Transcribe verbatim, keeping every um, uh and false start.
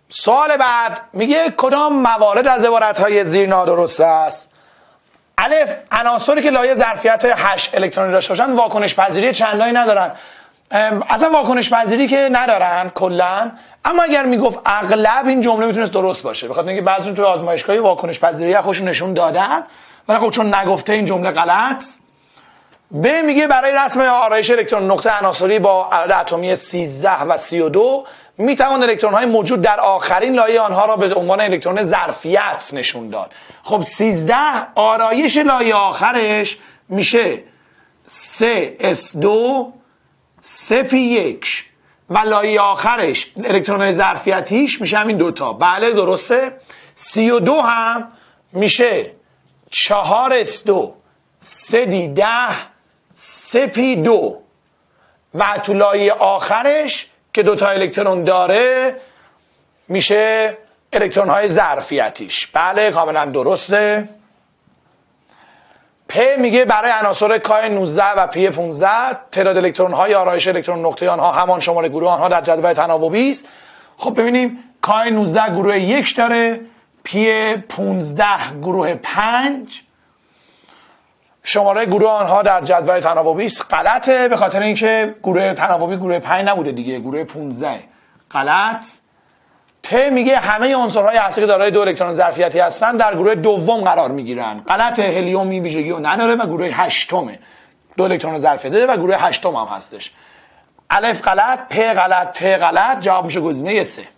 سوال بعد میگه کدام موارد از عبارتهای زیر نادرست است؟ الف، عناصری که لایه ظرفیت هشت الکترونی داشته باشن واکنش پذیری چندانی ندارن. اصلا واکنش پذیری که ندارن کلا، اما اگر میگفت اغلب این جمله میتونست درست باشه، بخاطر اینکه بعضیشون توی آزمایشگاهی واکنش پذیری خودشون نشون دادن، ولی خب چون نگفته این جمله غلط. ب میگه برای رسم آرایش الکترون نقطه عناصری با عدد اتمی سیزده و سی و دو میتوان الکترون های موجود در آخرین لایه آنها را به عنوان الکترون ظرفیت نشون داد. خب سیزده آرایش لایه آخرش میشه سه اس دو سه پی یک و لایه آخرش الکترون ظرفیتیش میشه همین دوتا. بله درسته. سی و دو هم میشه چهار اس دو سه دی ده سه پی دو و تو لایه آخرش که دوتا الکترون داره میشه الکترون های ظرفیتیش. بله کاملا درسته. پ میگه برای عناصر کا نوزده و پی پانزده تعداد الکترون های آرایش الکترون نقطه آنها همان شماره گروه آنها در جدول تناوبی است. خب ببینیم کا نوزده گروه یک داره، پی پانزده گروه پنج، شماره گروه آنها در جدول تناوبی است. غلطه، به خاطر اینکه گروه تناوبی گروه پنج نبوده دیگه، گروه پانزده. غلط. ت میگه همه عنصرهای هسته که دارای دو الکترون ظرفیتی هستن در گروه دوم قرار میگیرن. غلطه، هلیوم این ویژگی رو نداره و گروه هشتمه، دو الکترون ظرفیتی داره و گروه هشتم هم هستش. الف غلط، پ غلط، ت غلط. جواب میشه گزینه سه.